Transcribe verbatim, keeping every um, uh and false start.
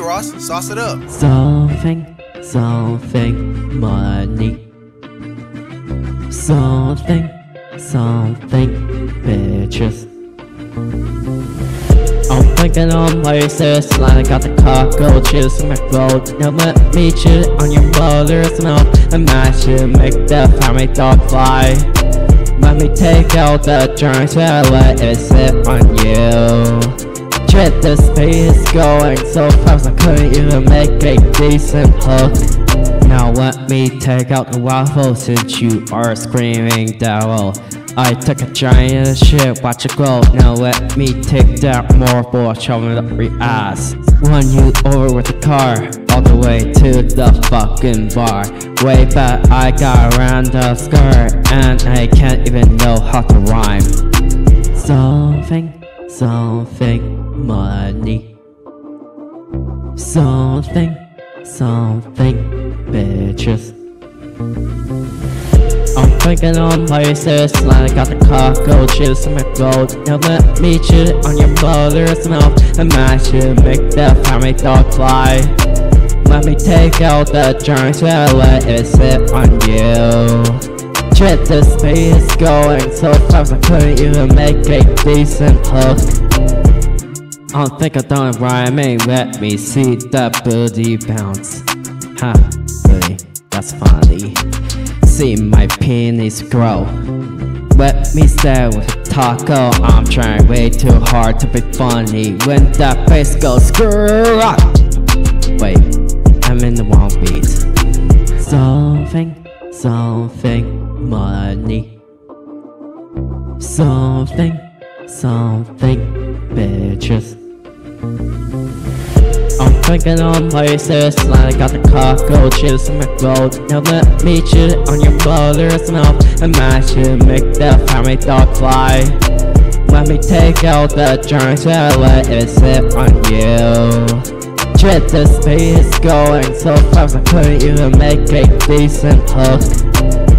Ross, sauce it up. Something, something, money. Something, something, bitches. I'm thinking on places like I got the cockroaches in my throat. Now let me cheat on your mother's milk. And I should make the family dog fly. Let me take out the joints and let it sit on you. Shit, this beat is going so fast I couldn't even make a decent hook. Now let me take out the waffle since you are screaming devil. I took a giant shit, watch it grow. Now let me take that more for shoving up your ass. Run you over with the car, all the way to the fucking bar. Way back I got around the skirt, and I can't even know how to rhyme. Something, something, money. Something, something, bitches. I'm thinking on places like I got the cockroaches in my throat. Now let me cheat on your mother's milk. And I should make the family dog fly. Let me take out the joints and let it sit on you. Shit, this beat is going so fast I couldn't even make a decent hook. I don't think I'm done rhyming, let me see that booty bounce. Ha, booty, that's funny. See my penis grow. Let me stay with a taco. I'm trying way too hard to be funny. When that bass goes screw up. Wait, I'm in the wrong beat. Something, something, money. Something, something, bitches. I'm thinking on places like I got the cockroaches in my throat. Now let me cheat on your mother's milk. And I should make the family dog fly. Let me take out the joints and let it sit on you. Shit, this beat is going so fast I couldn't even make a decent hook.